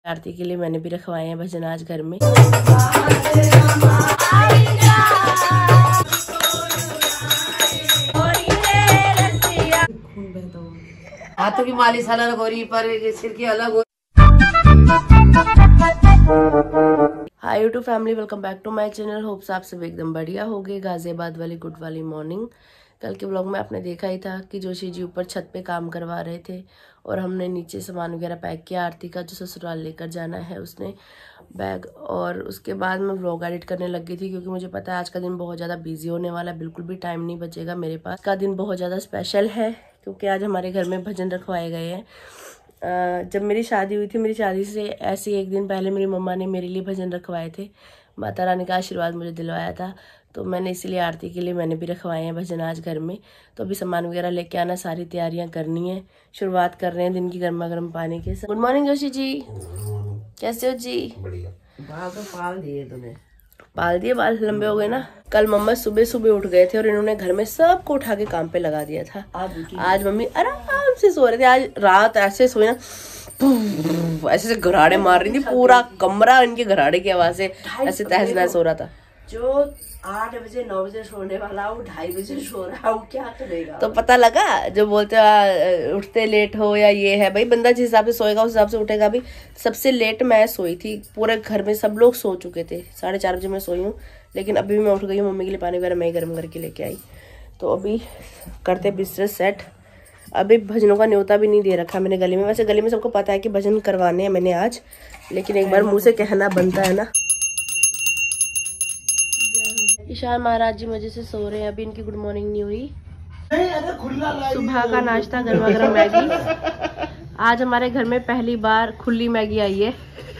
आरती के लिए मैंने भी रखवाए हैं भजन आज घर में। हाथों की मालिश अलग हो रही, पर सिर की अलग हो। Hi YouTube family, welcome back to my channel. Hopes आप सब एकदम बढ़िया हो गए। गाजियाबाद वाली गुड वाली मॉर्निंग। कल के व्लॉग में आपने देखा ही था कि जोशी जी ऊपर छत पे काम करवा रहे थे और हमने नीचे सामान वगैरह पैक किया। आरती का जो ससुराल लेकर जाना है उसने बैग, और उसके बाद मैं व्लॉग एडिट करने लग गई थी क्योंकि मुझे पता है आज का दिन बहुत ज़्यादा बिजी होने वाला है। बिल्कुल भी टाइम नहीं बचेगा मेरे पास। का दिन बहुत ज़्यादा स्पेशल है क्योंकि आज हमारे घर में भजन रखवाए गए हैं। जब मेरी शादी हुई थी, मेरी शादी से ऐसे एक दिन पहले मेरी मम्मा ने मेरे लिए भजन रखवाए थे। माता रानी का आशीर्वाद मुझे दिलवाया था, तो मैंने इसीलिए आरती के लिए मैंने भी रखवाए हैं भजन आज घर में। तो अभी सामान वगैरह लेके आना, सारी तैयारियां करनी है। शुरुआत कर रहे हैं दिन की गर्मा गर्म पानी के साथ। गुड मॉर्निंग जोशी जी, कैसे हो जी? बढ़िया। बाल तो पाल दिए तूने? पाल दिए, बाल लंबे हो गए ना। कल मम्मा सुबह सुबह उठ गए थे और इन्होंने घर में सबको उठा के काम पे लगा दिया था। आज मम्मी आराम से सो रहे थे। आज रात ऐसे सोए ना, ऐसे से घराड़े मार रही थी, पूरा कमरा इनके घराड़े की आवाज से ऐसे तहस नहस हो रहा था। जो 8 बजे 9 बजे सोने वाला वो 2:30 बजे सो रहा है, वो क्या करेगा? तो पता लगा, जो बोलते उठते लेट हो या ये है, भाई बंदा जिस हिसाब से सोएगा उस हिसाब से उठेगा भी। सबसे लेट मैं सोई थी, पूरे घर में सब लोग सो चुके थे। 4:30 बजे मैं सोई हूँ, लेकिन अभी भी मैं उठ गई हूँ। मम्मी के लिए पानी वगैरह मैं गर्म करके लेके आई। तो अभी करते बिस्तर सेट। अभी भजनों का न्योता भी नहीं दे रखा मैंने गली में। वैसे गली में सबको पता है कि भजन करवाने हैं मैंने आज, लेकिन एक बार मुँह से कहना बनता है ना। ईशान महाराज जी मजे से सो रहे हैं। अभी इनकी गुड मॉर्निंग नहीं हुई। सुबह का नाश्ता गर्मा गर्म मैगी। आज हमारे घर में पहली बार खुली मैगी आई है।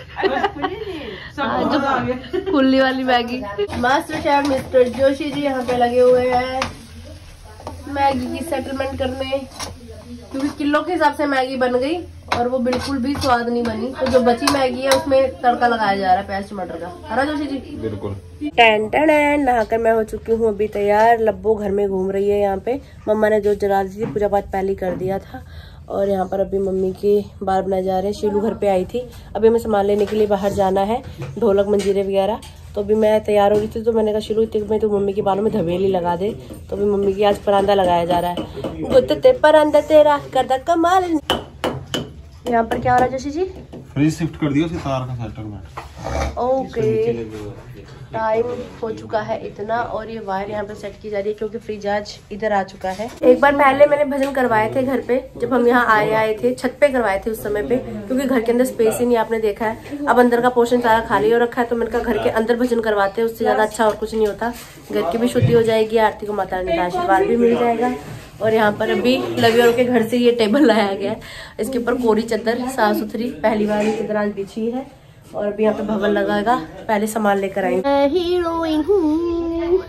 जो खुली वाली Maggi. Master chef mister Joshi ji यहाँ पे लगे हुए हैं मैगी की सेटलमेंट करने, क्योंकि किलो के हिसाब से मैगी बन गई और वो बिल्कुल भी स्वाद नहीं बनी। तो जो बची मैगी है उसमें तड़का लगाया जा रहा है प्याज टमाटर का। हरा जोशी जी? बिल्कुल। टैन टैन नहाकर मैं हो चुकी हूँ अभी तैयार। लब्बो घर में घूम रही है। यहाँ पे मम्मा ने जो जला दी थी, पूजा पाठ पहले कर दिया था। और यहाँ पर अभी मम्मी के बाल बनाए जा रहे हैं। शीलू घर पे आई थी, अभी हमें सामान लेने के लिए बाहर जाना है, ढोलक मंजीरे वगैरह। तो अभी मैं तैयार हो रही थी, तो मैंने कहा शीलू में तो मम्मी के बालों में धवेली लगा दे। तो अभी मम्मी की आज परांदा लगाया जा रहा है। गुत्ते परांदा तेरा करदा कमाल। यहाँ पर क्या हो रहा है जोशी जी? फ्रिज शिफ्ट कर दिया तार का सेटलमेंट। ओके, टाइम हो चुका है इतना, और ये वायर यहाँ पे सेट की जा रही है क्योंकि फ्रिज आज इधर आ चुका है। एक बार पहले मैंने भजन करवाए थे घर पे, जब हम यहाँ आए थे। छत पे करवाए थे उस समय पे, क्योंकि घर के अंदर स्पेस ही नहीं, आपने देखा है। अब अंदर का पोर्शन सारा खाली हो रखा है, तो मैंने कहा घर के अंदर भजन करवाते हैं, उससे ज्यादा अच्छा और कुछ नहीं होता। घर की भी शुद्धि हो जाएगी, आरती को माता रानी का आशीर्वाद भी मिल जाएगा। और यहाँ पर अभी लवियों के घर से ये टेबल लाया गया है। इसके ऊपर कोरी चादर साफ सुथरी पहली बार इस तरह बिछी है। और अभी यहाँ पे भवन लगाएगा, पहले सामान लेकर आएंगे। हीरोइन हूँ।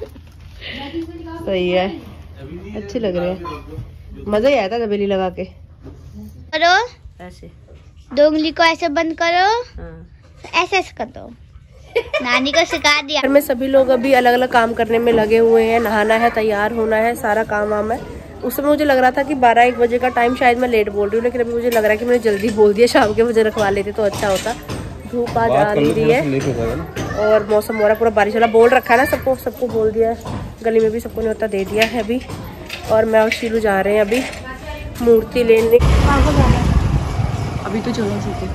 सही है, अच्छे लग रहे हैं। मजा ही आया था तबेली लगा के। करो ऐसे 2 उंगली को ऐसे बंद करो। हाँ। ऐसे कर दो। नानी को सिखा दिया। घर में सभी लोग अभी अलग अलग काम करने में लगे हुए हैं। नहाना है, तैयार होना है, सारा काम वाम है। उस समय मुझे लग रहा था कि 12-1 बजे का टाइम, शायद मैं लेट बोल रही हूँ, लेकिन अभी मुझे लग रहा है कि मैंने जल्दी बोल दिया। शाम के बजे रखवा लेते तो अच्छा होता। धूप आज आ रही है और मौसम हो रहा पूरा बारिश वाला। बोल रखा है ना सबको बोल दिया है। गली में भी सबको न्योता दे दिया है अभी। और मैं और शीलू जा रहे हैं अभी मूर्ति लेने। अभी तो चलो सीखे।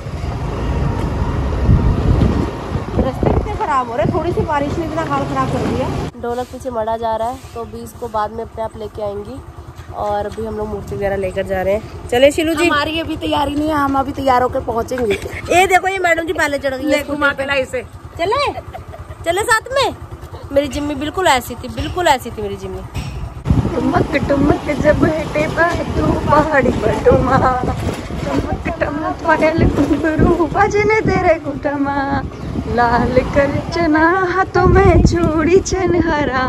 रास्ते कितने खराब हो रहे हैं, थोड़ी सी बारिश ने इतना हाल खराब कर दिया। ढोलक पीछे मड़ा जा रहा है, तो अभी इसको बाद में अपने आप लेके आएंगी। और अभी हम लोग मूर्ति वगैरह लेकर जा रहे हैं। चले शीलू जी? हमारी अभी तैयारी नहीं है, हम अभी तैयार होकर पहुंचेंगे। ये देखो, ये मैडम जी पहले चढ़ गई है। इसे चले साथ में। मेरी जिम्मी बिल्कुल ऐसी थी, बिल्कुल ऐसी थी मेरी जिम्मी। टुमक टुमक जब हटे तू पहाड़ी पर टुमा, टुमक टुमक पायल घुंघरू बजने तेरे घुटमा, लाल करचना हाथों में चूड़ी चनहरा,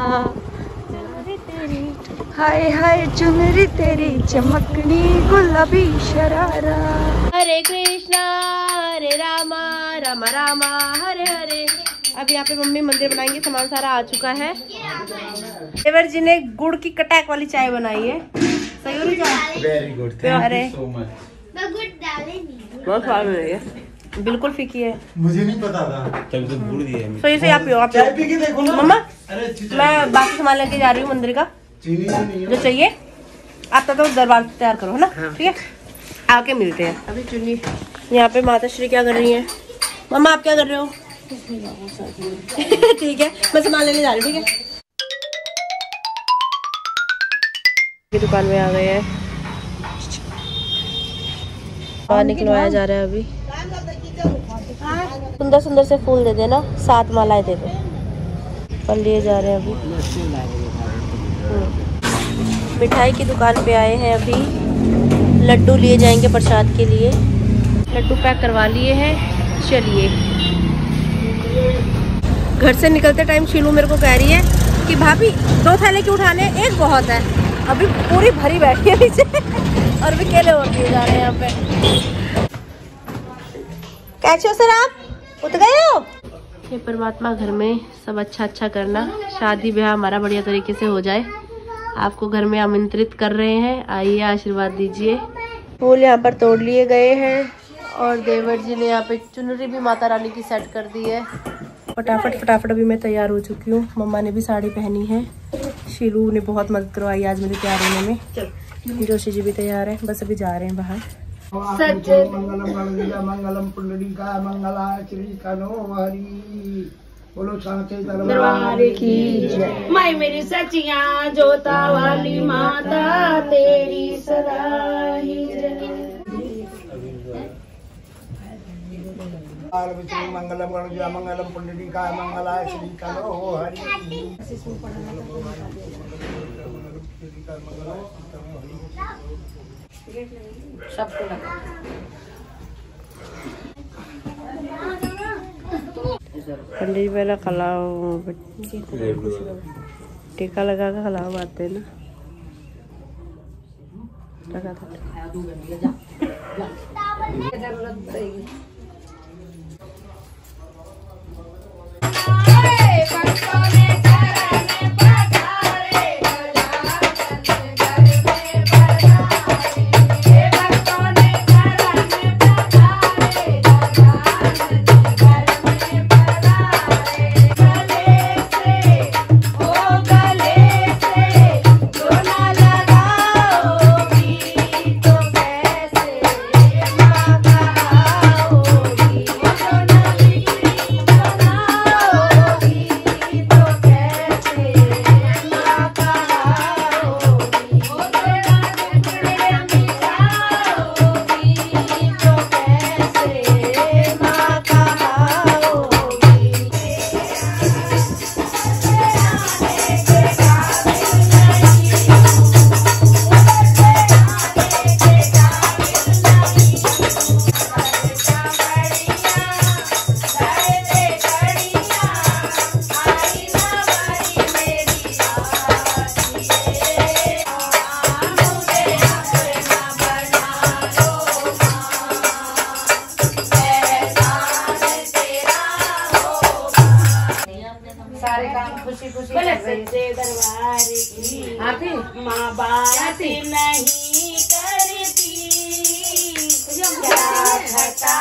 हाय हाय चुनरी तेरी चमकनी गुलाबी शरारा। हरे कृष्णा हरे रामा रामा रामा हरे हरे। अब यहाँ पे मम्मी मंदिर बनाएंगे, सामान सारा आ चुका है। देवर जी ने गुड़ की कटैक वाली चाय बनाई है। सही हो रही चाय? Very good, thank you so much. मैं गुड़ डाले नहीं। बहुत स्वाद है। बिल्कुल फीकी है। मुझे नहीं पता था, तभी तो भूल दिया। सही से आप पियो, आप चाय पी के देखो ना मम्मा। अरे मैं बाकी सामान लेके जा रही हूँ मंदिर का, चीनी नहीं जो चाहिए आप तो दरबार तैयार करो है ना। ठीक है, आके मिलते हैं। अभी चुन्नी यहाँ पे माता श्री क्या कर रही है? मम्मा आप क्या कर रहे हो? ठीक है, मैं सामान लेने जा रही हूँ। ठीक है, की दुकान में आ गए हैं, बाहर निकलवाया जा रहा है। अभी सुंदर सुंदर से फूल दे देना, 7 मालाएं दे दे। फल लिए जा रहे हैं अभी। मिठाई की दुकान पे आए हैं अभी, लड्डू लिए जाएंगे प्रसाद के लिए। लड्डू पैक करवा लिए हैं। चलिए, घर से निकलते टाइम शीलू मेरे को कह रही है कि भाभी 2 थैले क्यों उठाने, एक बहुत है। अभी पूरी भरी बैठी है नीचे और भी केले और दिए जा रहे हैं यहाँ पे। कैसे हो सर, आप उठ गए हो? हे परमात्मा, घर में सब अच्छा अच्छा करना, शादी ब्याह हमारा बढ़िया तरीके से हो जाए। आपको घर में आमंत्रित कर रहे हैं, आइए आशीर्वाद दीजिए। फूल यहाँ पर तोड़ लिए गए हैं और देवर जी ने यहाँ पे चुनरी भी माता रानी की सेट कर दी है। फटाफट अभी मैं तैयार हो चुकी हूँ। मम्मा ने भी साड़ी पहनी है। शीलू ने बहुत मदद करवाई आज मेरे तैयार होने में। जोशी जी भी तैयार है, बस अभी जा रहे हैं बाहर। मंगलम पुंडरीका मंगलाचरी कनो हरि, बोलो साचे दरबार की जय। मैं मेरी सचिया जोता वाली माता तेरी सदा ही जय। मंगलम गणजा मंगलम पुंडरीका मंगलाचरी कनो हरि। सबको लगा पंडित जी पहले खिलाओ, टीका लगा कर खिलाओ, आते ना लगा था। माँ बात नहीं करती, क्या घटा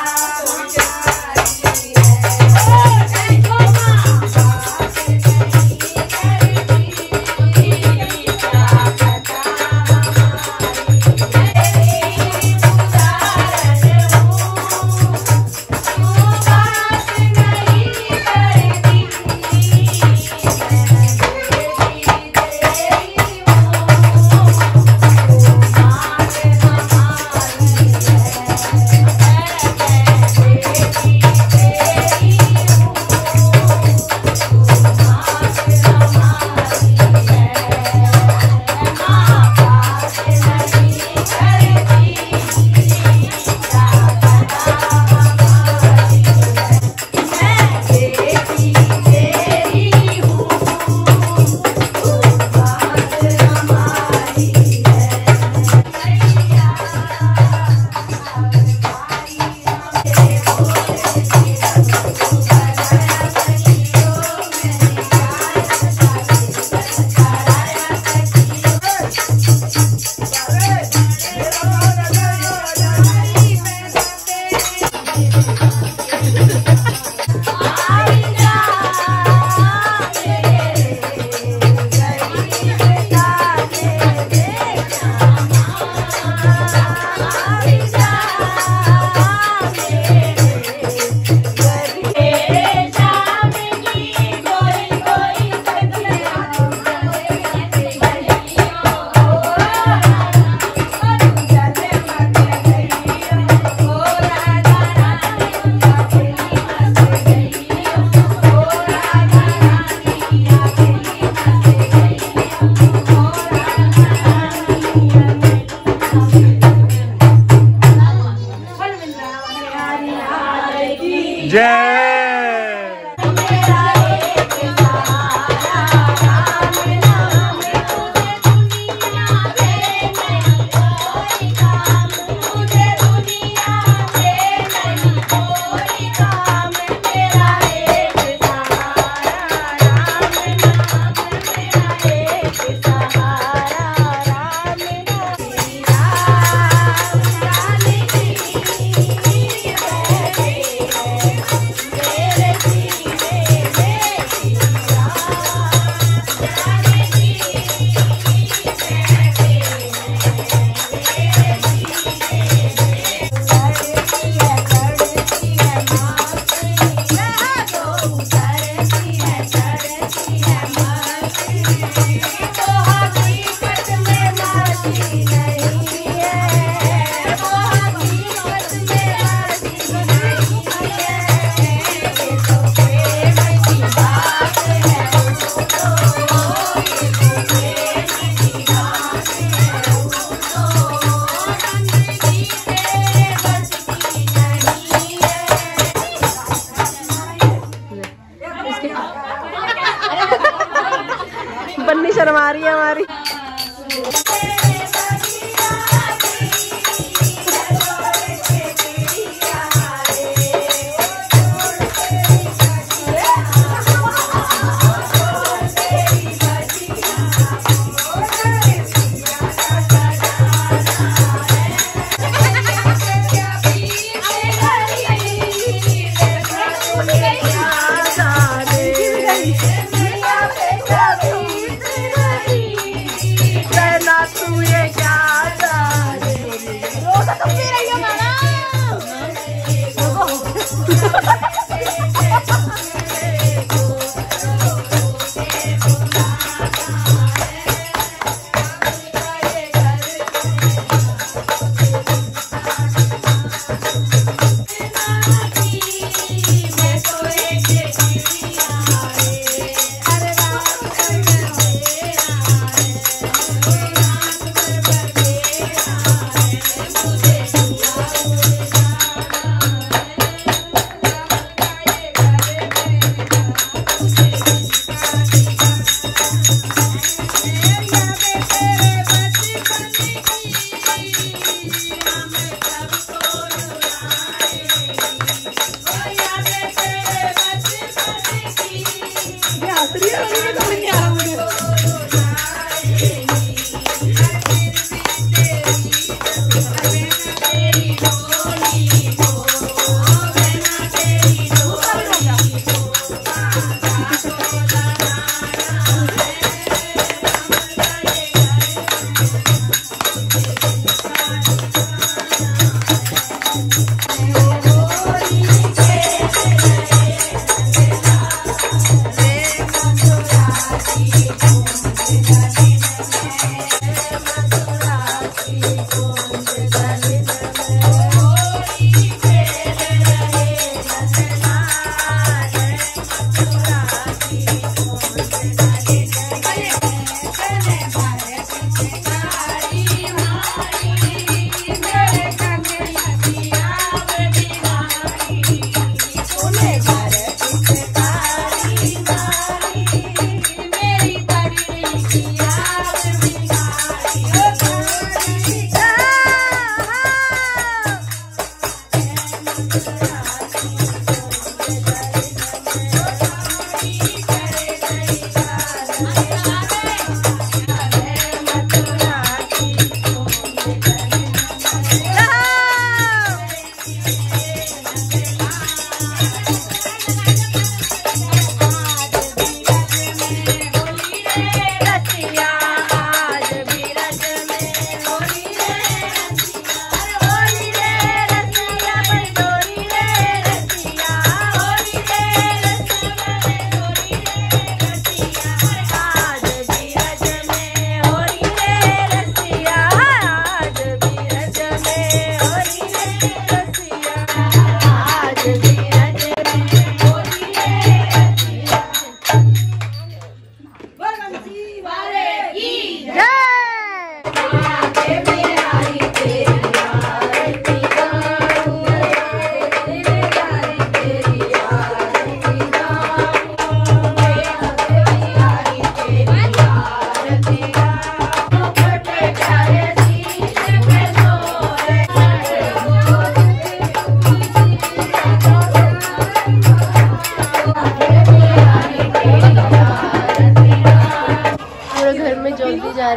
बन्नी शर्मा रही है हमारी।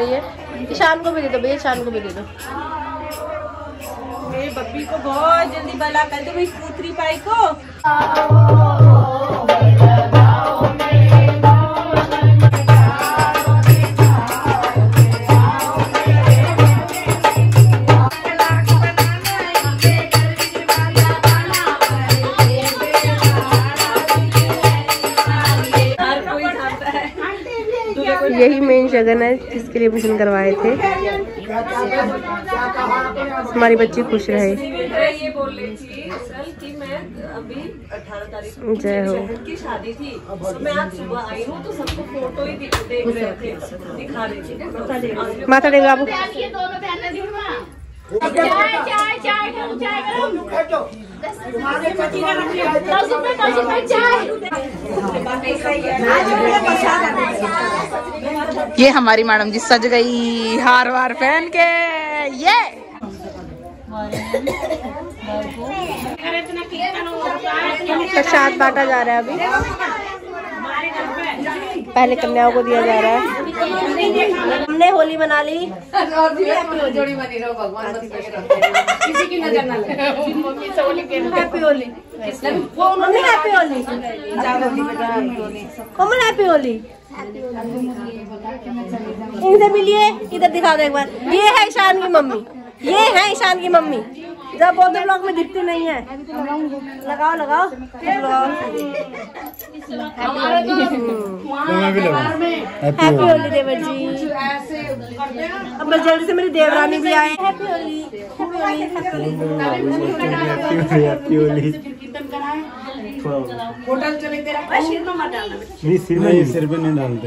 रही है। ईशान को भी दे दो भैया, ईशान को भी दे दो। मेरी बब्बी को बहुत जल्दी बला कर दो भाई, पूतरी पाई को। यही मेन शगन है जिसके लिए भोजन करवाए थे। हमारी बच्ची खुश रहे। ये बोल रही थी सर कि मैं अभी 18 तारीख को जय हो की शादी थी, तो मैं आज सुबह आई हूँ तो सबको फोटो ही देख रहे थे, दिखा रही थी। माथा टेक बाबू। ये हमारी मैडम जी सज गई हार वार पहन के। ये प्रसाद बांटा जा रहा है अभी। पहले कन्याओं को दिया जा रहा है। हमने होली मना ली। जोड़ी बनी रहो भगवान, किसी की नजर ना लगे। Happy Holi mummy, happy Holi Komal, happy Holi. इनसे मिलिए, इधर दिखा दो एक बार। ये है ईशान की मम्मी, ये है ईशान की मम्मी। जब बहुत ब्लॉग में दिखती नहीं है। लगाओ लगाओ हैप्पी होली देवर जी। अब बस जल्दी से मेरी देवरानी भी आए। Happy Holi, happy Holi. Hotel चले तेरा सिर में मत डालना। नहीं सिर में, सिर पे नहीं डालते।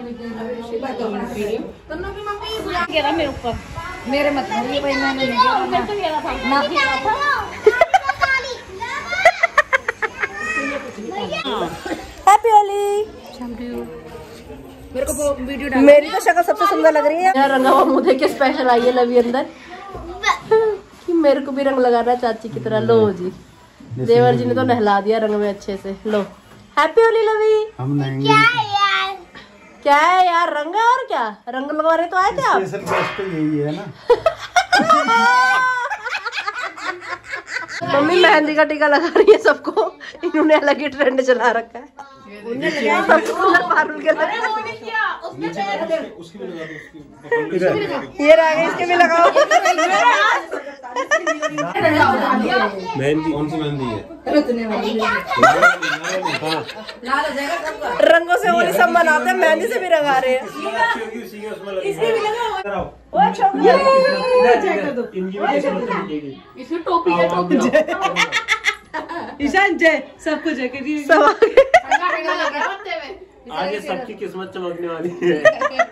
मेरे ऊपर मेरे मतलब ये भाई मैंने ना हैप्पी होली। मेरे को वीडियो मेरी तो शक्ल सबसे सुंदर लग रही है। यार रंगा हुआ मुंह देख के स्पेशल आई है लवी अंदर कि मेरे को भी रंग लगाना चाची की तरह। लो जी, देवर जी ने तो नहला दिया रंग में अच्छे से। लो हैप्पी होली लवी। हम नहीं क्या है यार, रंग है और क्या, रंग लगवा रहे तो आए थे आप। स्पेशल गेस्ट तो यही है ना। मम्मी मेहंदी का टीका लगा रही है सबको। इन्होंने अलग ही ट्रेंड चला रखा है। ये रह गए, इसके भी लगाओ। मेहंदी कौन सी मेहंदी है? रंगों से होली सब मनाते हैं, मेहंदी से भी रंगा रहे हैं। ईशान जय सब कुछ है सब आगे सबकी किस्मत चमकने वाली है।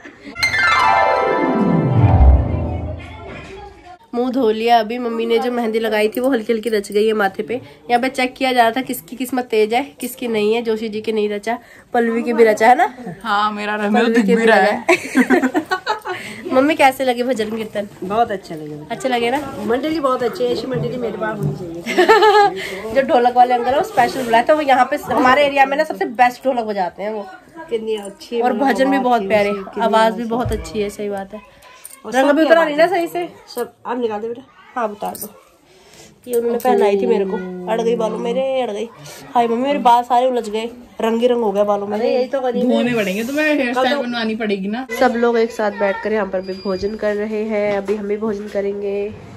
मुंह धो लिया अभी। मम्मी ने जो मेहंदी लगाई थी वो हल्की हल्की रच गई है माथे पे। यहाँ पे चेक किया जा रहा था किसकी किस्मत तेज है किसकी नहीं है। जोशी जी की नहीं रचा, पल्लवी की भी रचा है ना। हाँ मेरा दिख भी रहा है। मम्मी कैसे लगे भजन कीर्तन? बहुत अच्छा लगे। अच्छे लगे ना? मंडली बहुत अच्छी है, ऐसी मंडली मेरे पास होनी चाहिए। जो ढोलक वाले अंकल है वो स्पेशल बुलाए थे। वो यहाँ पे हमारे एरिया में ना सबसे बेस्ट ढोलक बजाते हैं वो। कितनी अच्छी और भजन भी बहुत प्यारे, आवाज भी बहुत अच्छी है। सही बात है। रंग भी उतरा नहीं ना सही से। सब आप निकाल दे बेटा। हाँ उतार दो। ये उन्होंने पहनाई थी मेरे को। अड़ गई बालों मेरे, अड़ गई। हाय मम्मी मेरे बाल सारे उलझ गए, रंग ही रंग हो गया बालों में। यही तो धोने पड़ेंगे, तुम्हें हेयर स्टाइल बनवानी पड़ेगी ना। सब लोग एक साथ बैठकर यहाँ पर भी भोजन कर रहे हैं। अभी हम भी भोजन करेंगे।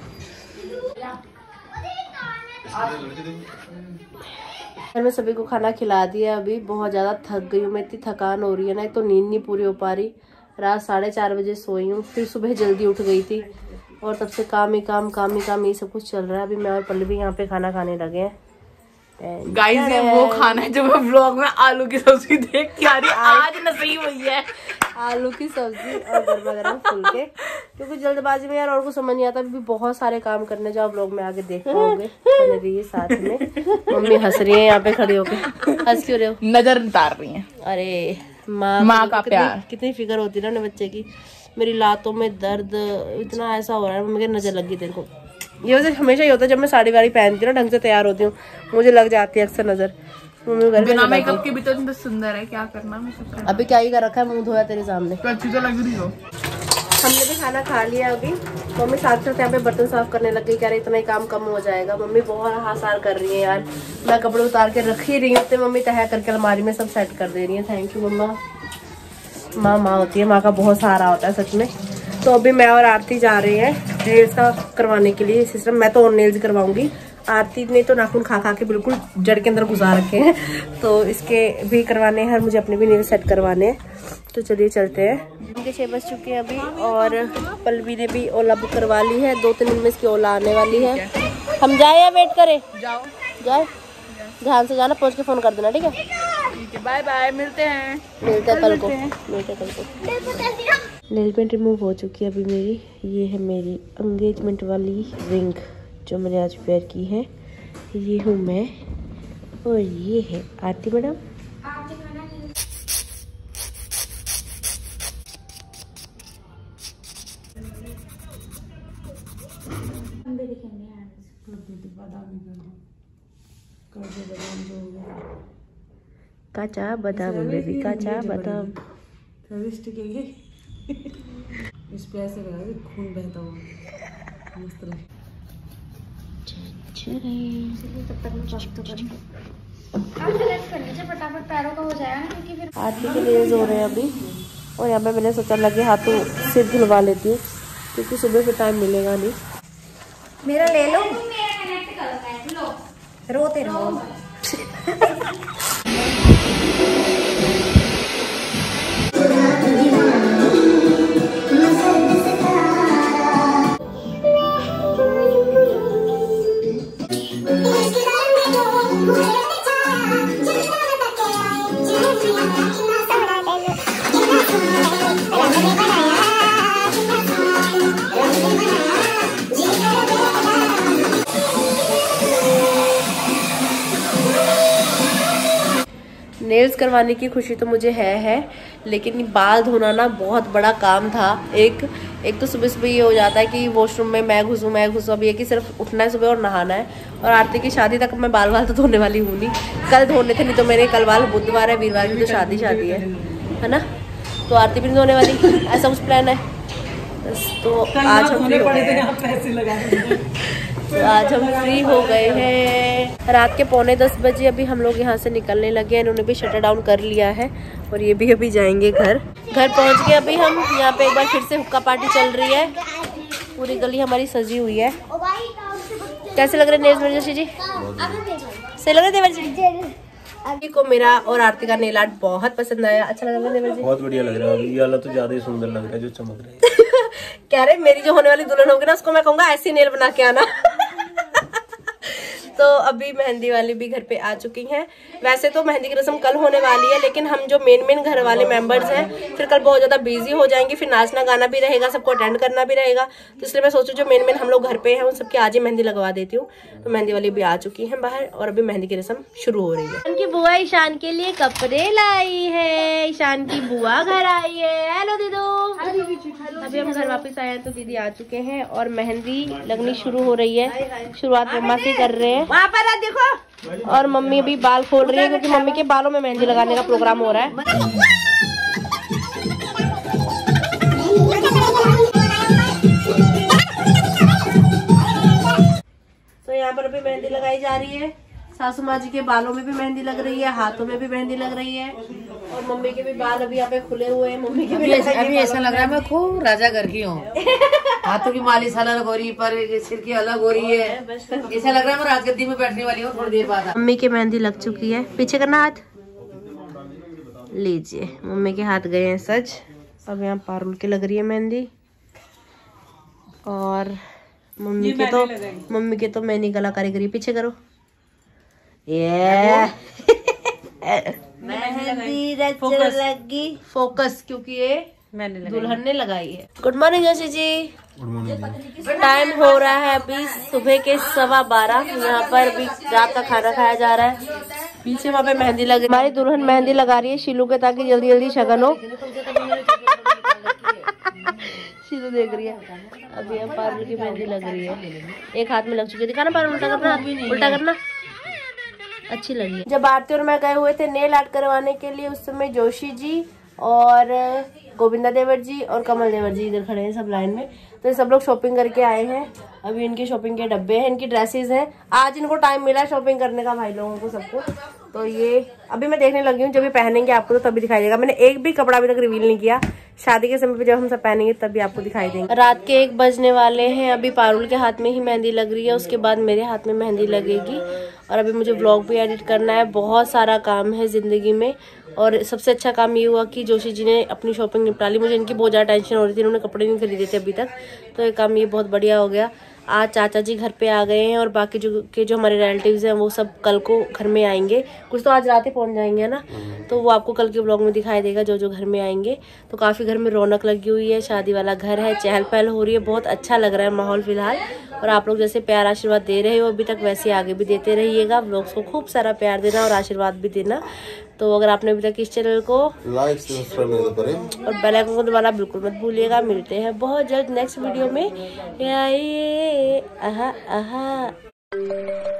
घर में सभी को खाना खिला दिया। अभी बहुत ज्यादा थक गई हूँ मैं, इतनी थकान हो रही है ना। एक तो नींद नहीं पूरी हो पा रही। रात 4:30 बजे सोई हूँ, फिर सुबह जल्दी उठ गई थी और तब से काम ही काम ये सब कुछ चल रहा है। अभी मैं और पल्लवी यहाँ पे खाना खाने लगे हैं। गाइस ये वो खाना है जो मैं व्लॉग में आलू की सब्जी देख के आ रही। आज नसीब हुई है आलू की सब्जी और गरमा गरम फुलके, क्योंकि जल्दबाजी में यार और कुछ समझ नहीं आता। अभी बहुत सारे काम करने जाओ, व्लॉग में आगे देख पाओगे। बने रहिए साथ में। मम्मी हंस रही है यहाँ पे खड़ी होके। हंस क्यों रहे हो? नजर उतार रही है। अरे माँ का प्यार। कितनी फिक्र होती है ना बच्चे की। मेरी लातों में दर्द इतना ऐसा हो रहा है, मम्मी की नजर लगी तेरे को। ये वजह हमेशा ही होता है जब मैं साड़ी वाड़ी पहनती हूँ ना, ढंग से तैयार होती हूँ, मुझे लग जाती है अक्सर नजर। बिना मेकअप के भी तो सुंदर है, क्या करना। अभी क्या ही कर रखा है, मुंह धोया तेरे सामने। तो अच्छी तो लग रही हो। हमने भी खाना खा लिया अभी। मम्मी साथ साथ यहाँ पे बर्तन साफ करने लग गई, कह रही इतना ही काम कम हो जाएगा। मम्मी बहुत हासार कर रही है यार, मैं कपड़े उतार के रख ही रही हूँ तो मम्मी तह करके अलमारी में सब सेट कर दे रही है। Thank you mamma. माँ होती है, माँ का बहुत सहारा होता है सच में। तो अभी मैं और आरती जा रहे हैं नेल्स का करवाने के लिए सिस्टम। मैं तो नेल्स करवाऊंगी, आरती ने तो नाखून खा खा के बिल्कुल जड़ के अंदर घुसा रखे हैं, तो इसके भी करवाने हैं और मुझे अपने भी नेल सेट करवाने हैं। तो चलिए चलते हैं। उनके 6 बज चुके हैं अभी और पल्लवी ने भी ओला बुक करवा ली है। 2-3 दिन में इसकी ओला आने वाली है। हम जाए या वेट करें? जाओ जाए, ध्यान से जाना, पहुँच के फोन कर देना, ठीक है? बाय बाय, मिलते हैं कल को। नेल पेंट रिमूव हो चुकी है अभी मेरी। ये है मेरी एंगेजमेंट वाली रिंग जो मैंने आज वेयर की है। ये हूँ मैं और ये है आरती मैडम। काचा बादाम बेबी, काचा बादाम। इस पे ऐसे लगा कि खून बहता हुआ मस्त लगे। फटाफट पैरों का हो जाएगा क्योंकि फिर आरती के नेल्स हो रहे हैं अभी और यहाँ पे मैंने सोचा लगे हाथों सिर धुलवा लेती हूँ क्योंकि सुबह फिर टाइम मिलेगा नहीं। मेरा ले लो, रोते रहो। नेल्स करवाने की खुशी तो मुझे है, लेकिन बाल धोना ना बहुत बड़ा काम था। एक तो सुबह सुबह ये हो जाता है कि वॉशरूम में मैं घुसूँ। अब ये कि सिर्फ उठना है सुबह और नहाना है। और आरती की शादी तक मैं बाल तो धोने वाली हूँ नहीं। कल धोने थे, नहीं तो मेरे कल बाल बुधवार है, वीरवार की तो शादी है ना, तो आरती भी नहीं धोने वाली, ऐसा कुछ प्लान है। तो आज हम फ्री हो गए हैं। रात के 9:45 बजे अभी हम लोग यहाँ से निकलने लगे हैं। इन्होंने भी शटर डाउन कर लिया है और ये भी अभी जाएंगे घर पहुँच गए अभी हम। यहाँ पे एक बार फिर से हुक्का पार्टी चल रही है, पूरी गली हमारी सजी हुई है। कैसे लग रहे हैं नेल्स मेरे जोशी जी? सही लग रहे देवर जी? अभी को मेरा और आरती का नेल आर्ट बहुत पसंद आया। अच्छा लग रहा है देवर जी? बहुत बढ़िया लग रहा है। ये वाला तो ज्यादा ही सुंदर लग रहा है जो चमक रहा है। कह रहे मेरी जो होने वाली दुल्हन होगी ना उसको मैं कहूँगा ऐसी नेल बना के आना। तो अभी मेहंदी वाली भी घर पे आ चुकी हैं। वैसे तो मेहंदी की रस्म कल होने वाली है, लेकिन हम जो मेन घर वाले मेंबर्स हैं फिर कल बहुत ज्यादा बिजी हो जाएंगे। फिर नाचना गाना भी रहेगा, सबको अटेंड करना भी रहेगा। तो इसलिए मैं सोचू जो मेन हम लोग घर पे हैं उन सबकी आज ही मेहंदी लगवा देती हूँ। तो मेहंदी वाली भी आ चुकी है बाहर और अभी मेहंदी की रस्म शुरू हो रही है। उनकी बुआ ईशान के लिए कपड़े लाई है। ईशान की बुआ घर आई है। हेलो दीदू। अभी हम घर वापस आए हैं तो दीदी आ चुके हैं और मेहंदी लगनी शुरू हो रही है। शुरुआत मम्मा से कर रहे हैं वहाँ पर देखो। और मम्मी अभी बाल खोल रही है क्योंकि मम्मी के बालों में मेहंदी लगाने का प्रोग्राम हो रहा है। तो यहाँ पर अभी मेहंदी लगाई जा रही है। सासू माँ जी के बालों में भी मेहंदी लग रही है, हाथों में भी मेहंदी लग रही है और मम्मी के भी बाल अभी यहाँ पे खुले हुए हैं। मम्मी के भी अभी ऐसा लग रहा है मैं खूब राजा घर की हूँ। हाथों की मालिश अलग हो रही है, पर सिर की अलग हो रही है। ऐसा लग रहा है मैं राजगद्दी में बैठने वाली हूँ थोड़ी देर बाद। मम्मी की मेहंदी लग चुकी है। पीछे करना हाथ, लीजिए मम्मी के हाथ गए हैं सज। अब यहाँ पारुल की लग रही है मेहंदी और मम्मी के तो मैंने गला कारीगरी। पीछे करो, ये मेहंदी लगी फोकस क्योंकि ये दुल्हन ने लगाई है। Good morning Joshi ji. Time हो रहा है अभी सुबह के 12:15। यहाँ पर अभी रात का खाना खाया जा रहा है। पीछे वहाँ पे मेहंदी लगी, हमारी दुल्हन मेहंदी लगा रही है शीलू के ताकि जल्दी जल्दी शगन हो। शीलू देख रही है। अभी हम पारुल की मेहंदी लग रही है, एक हाथ में लग चुकी है। दिखाना पारुल, उल्टा करना, उल्टा करना। अच्छी लगी। जब आरती और मैं गए हुए थे नेल आर्ट करवाने के लिए उस समय जोशी जी और गोविंदा देवर जी और कमल देवर जी इधर खड़े हैं सब लाइन में। तो ये सब लोग शॉपिंग करके आए हैं। अभी इनकी शॉपिंग के डब्बे हैं, इनकी ड्रेसेस हैं। आज इनको टाइम मिला शॉपिंग करने का भाई लोगों को सबको। तो ये अभी मैं देखने लगी हूँ, जब भी पहनेंगे आपको तो तभी दिखाई देगा। मैंने एक भी कपड़ा अभी तक रिवील नहीं किया, शादी के समय पे जब हम सब पहनेंगे तभी आपको दिखाई देंगे। रात के 1 बजने वाले हैं। अभी पारुल के हाथ में ही मेहंदी लग रही है, उसके बाद मेरे हाथ में मेहंदी लगेगी। और अभी मुझे व्लॉग भी एडिट करना है, बहुत सारा काम है जिंदगी में। और सबसे अच्छा काम ये हुआ कि जोशी जी ने अपनी शॉपिंग निपटा ली। मुझे इनकी बहुत ज़्यादा टेंशन हो रही थी, इन्होंने कपड़े नहीं खरीदे थे अभी तक, तो ये काम ये बहुत बढ़िया हो गया। आज चाचा जी घर पे आ गए हैं और बाकी जो हमारे रिलेटिव्स हैं वो सब कल को घर में आएंगे। कुछ तो आज रात ही पहुंच जाएंगे ना, तो वो आपको कल के व्लॉग में दिखाई देगा जो घर में आएंगे। तो काफ़ी घर में रौनक लगी हुई है, शादी वाला घर है, चहल पहल हो रही है, बहुत अच्छा लग रहा है माहौल फिलहाल। और आप लोग जैसे प्यार आशीर्वाद दे रहे हो अभी तक, वैसे आगे भी देते रहिएगा। व्लॉग्स को खूब सारा प्यार देना और आशीर्वाद भी देना। तो अगर आपने अभी तक इस चैनल को लाइक सब्सक्राइब करें और बेल आइकन को दबाना बिल्कुल मत भूलिएगा। मिलते हैं बहुत जल्द नेक्स्ट वीडियो में। आहा आहा।